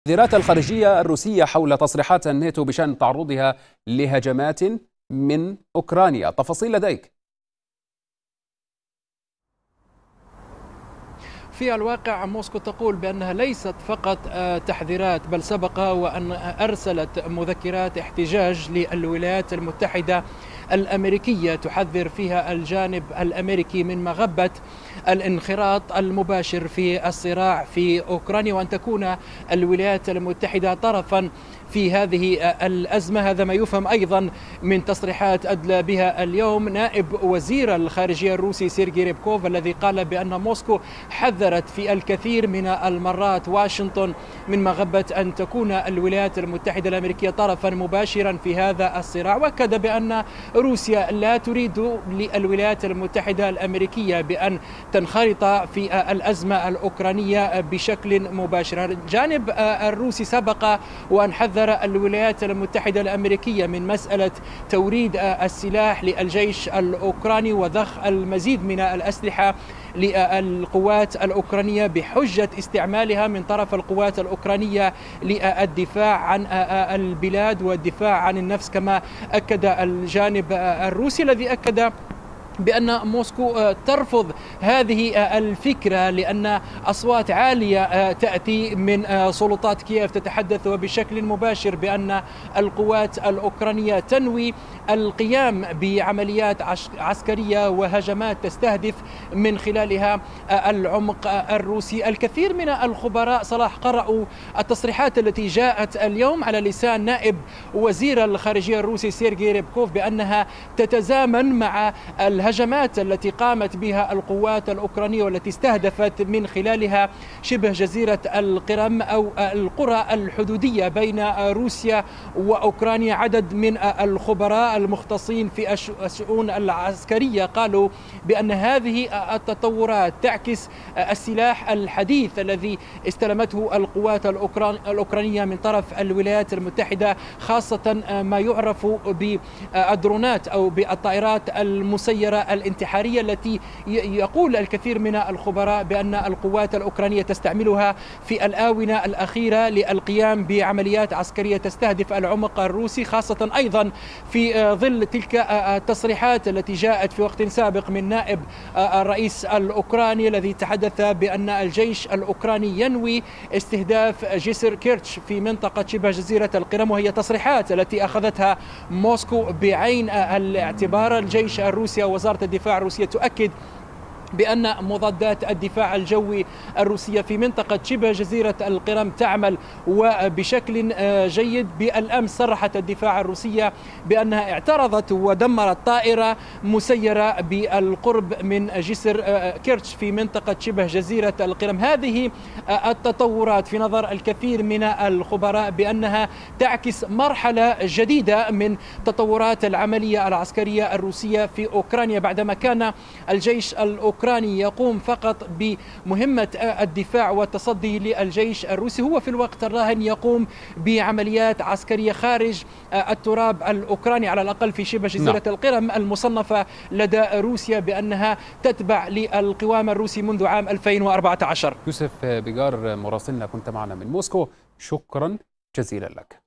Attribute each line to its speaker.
Speaker 1: التحذيرات الخارجية الروسية حول تصريحات الناتو بشأن تعرضها لهجمات من أوكرانيا. تفاصيل لديك.
Speaker 2: في الواقع موسكو تقول بأنها ليست فقط تحذيرات، بل سبق وأن أرسلت مذكرات احتجاج للولايات المتحدة الأمريكية تحذر فيها الجانب الأمريكي من مغبة الانخراط المباشر في الصراع في أوكرانيا، وأن تكون الولايات المتحدة طرفا في هذه الأزمة. هذا ما يفهم أيضا من تصريحات أدلى بها اليوم نائب وزير الخارجية الروسي سيرجي ريبكوف، الذي قال بأن موسكو حذرت في الكثير من المرات واشنطن من مغبة أن تكون الولايات المتحدة الأمريكية طرفا مباشرا في هذا الصراع، وأكد بأن روسيا لا تريد للولايات المتحدة الأمريكية بأن تنخرط في الأزمة الأوكرانية بشكل مباشر. الجانب الروسي سبق وأن حذر الولايات المتحدة الأمريكية من مسألة توريد السلاح للجيش الأوكراني وضخ المزيد من الأسلحة للقوات الأوكرانية بحجة استعمالها من طرف القوات الأوكرانية للدفاع عن البلاد والدفاع عن النفس، كما أكد الجانب الروسي الذي أكد بأن موسكو ترفض هذه الفكرة لأن أصوات عالية تأتي من سلطات كييف تتحدث بشكل مباشر بأن القوات الأوكرانية تنوي القيام بعمليات عسكرية وهجمات تستهدف من خلالها العمق الروسي. الكثير من الخبراء صلاح قرأوا التصريحات التي جاءت اليوم على لسان نائب وزير الخارجية الروسي سيرجي ريبكوف بأنها تتزامن مع الهجمات التي قامت بها القوات الأوكرانية والتي استهدفت من خلالها شبه جزيرة القرم أو القرى الحدودية بين روسيا وأوكرانيا. عدد من الخبراء المختصين في الشؤون العسكرية قالوا بأن هذه التطورات تعكس السلاح الحديث الذي استلمته القوات الأوكرانية من طرف الولايات المتحدة، خاصة ما يعرف بالدرونات أو بالطائرات المسيرة الانتحارية التي يقول الكثير من الخبراء بأن القوات الأوكرانية تستعملها في الآونة الأخيرة للقيام بعمليات عسكرية تستهدف العمق الروسي، خاصة أيضا في ظل تلك التصريحات التي جاءت في وقت سابق من نائب الرئيس الأوكراني الذي تحدث بأن الجيش الأوكراني ينوي استهداف جسر كيرتش في منطقة شبه جزيرة القرم، وهي تصريحات التي أخذتها موسكو بعين الاعتبار. الجيش الروسي ووزارة الدفاع الروسية تؤكد بأن مضادات الدفاع الجوي الروسية في منطقة شبه جزيرة القرم تعمل وبشكل جيد. بالأمس صرحت الدفاع الروسية بأنها اعترضت ودمرت طائرة مسيرة بالقرب من جسر كيرتش في منطقة شبه جزيرة القرم. هذه التطورات في نظر الكثير من الخبراء بأنها تعكس مرحلة جديدة من تطورات العملية العسكرية الروسية في أوكرانيا، بعدما كان الجيش الأوكراني يقوم فقط بمهمة الدفاع والتصدي للجيش الروسي، هو في الوقت الراهن يقوم بعمليات عسكرية خارج التراب الأوكراني، على الأقل في شبه جزيرة القرم المصنفة لدى روسيا بأنها تتبع للقوام الروسي منذ عام 2014.
Speaker 1: يوسف بجار مراسلنا كنت معنا من موسكو، شكرا جزيلا لك.